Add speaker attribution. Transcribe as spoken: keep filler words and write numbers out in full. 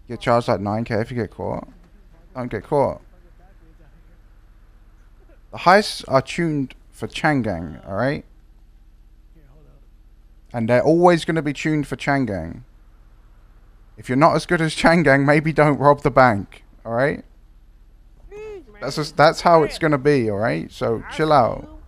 Speaker 1: Get charged like nine K if you get caught. Don't get caught. The heists are tuned for Chang Gang, alright? And they're always going to be tuned for Chang Gang. If you're not as good as Chang Gang, maybe don't rob the bank, alright? That's just, that's how it's going to be, alright? So chill out.